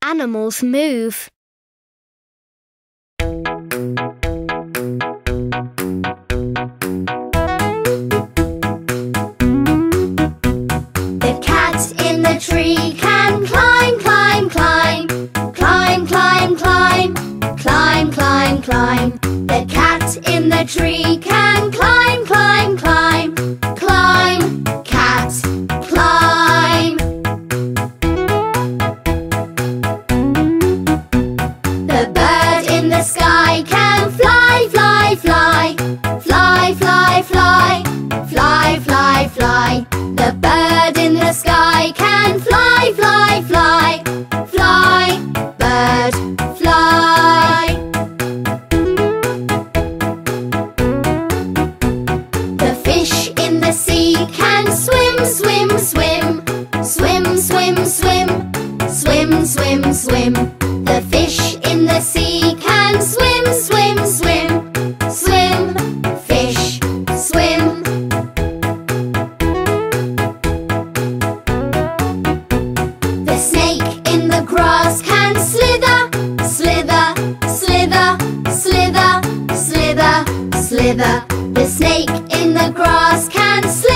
animals move. The cat in the tree can climb, climb, climb. Climb, climb, climb. Climb, climb, climb. The cat in the tree can climb, climb, climb. Climb, cat, climb. The bird in the sky can fly, fly, fly. Fly, fly, fly. Fly, fly, fly. The bird in the sky can fly, fly, fly. Fly, bird, fly. The fish in the sea can swim, swim, swim. Swim, swim, swim. Swim, swim, swim. The fish in the sea can swim, swim, swim. Swim, fish, swim. The snake in the grass can slither, slither, slither, slither, slither, slither. The snake in the grass can slither.